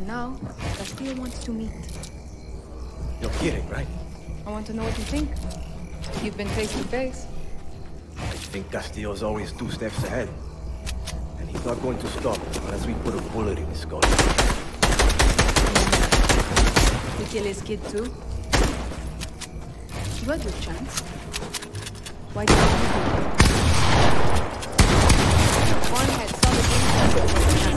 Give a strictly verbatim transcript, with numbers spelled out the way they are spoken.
And now, Castillo wants to meet. You're kidding, right? I want to know what you think. You've been face to face. I think Castillo's always two steps ahead. And he's not going to stop unless we put a bullet in his skull. You kill his kid too? You had your chance. Why didn't you do it? One had solid intel.